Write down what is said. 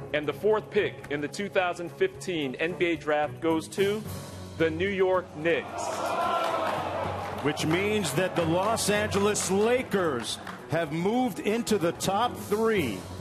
And the fourth pick in the 2015 NBA Draft goes to the New York Knicks. Which means that the Los Angeles Lakers have moved into the top 3